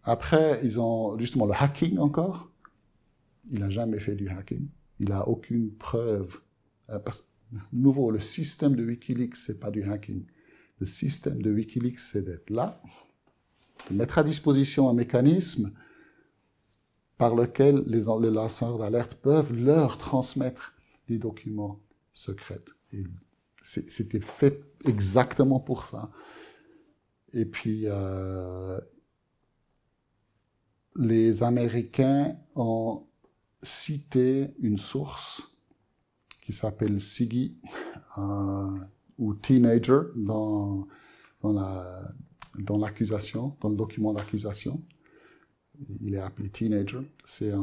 Après, ils ont justement le hacking encore. Il n'a jamais fait du hacking. Il n'a aucune preuve. Parce, de nouveau, le système de Wikileaks, c'est pas du hacking. Le système de Wikileaks, c'est d'être là, de mettre à disposition un mécanisme par lequel les lanceurs d'alerte peuvent leur transmettre des documents secrets. Et c'était fait exactement pour ça. Et puis, les Américains ont cité une source qui s'appelle Siggy, ou Teenager dans l'accusation, dans le document d'accusation. Il est appelé Teenager. C'est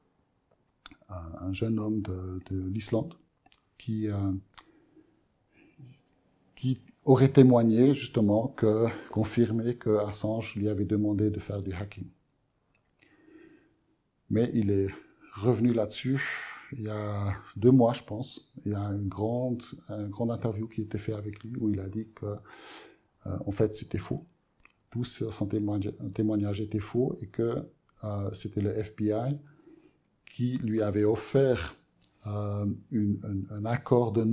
un jeune homme de l'Islande qui aurait témoigné justement, confirmé que Assange lui avait demandé de faire du hacking. Mais il est revenu là-dessus il y a 2 mois, je pense. Il y a une grande interview qui a été faite avec lui où il a dit que, en fait, c'était faux. Tout son témoignage était faux et que c'était le FBI qui lui avait offert un accord de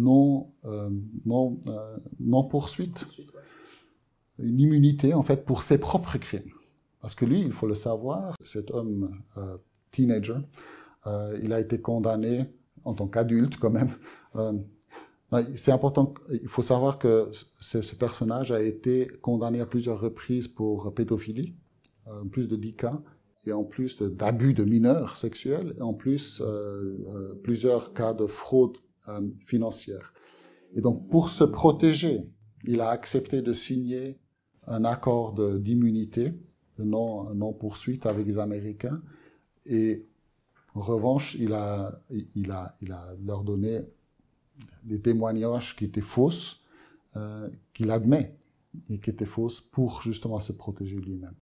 non-poursuite, une immunité, en fait, pour ses propres crimes. Parce que lui, il faut le savoir, cet homme teenager, il a été condamné en tant qu'adulte quand même. C'est important, il faut savoir que ce personnage a été condamné à plusieurs reprises pour pédophilie, plus de 10 cas, et en plus d'abus de mineurs sexuels, et en plus plusieurs cas de fraude financière. Et donc pour se protéger, il a accepté de signer un accord d'immunité, de non-poursuite avec les Américains, et en revanche, il a leur donné des témoignages qui étaient fausses, qu'il admet, et qui étaient fausses pour justement se protéger lui-même.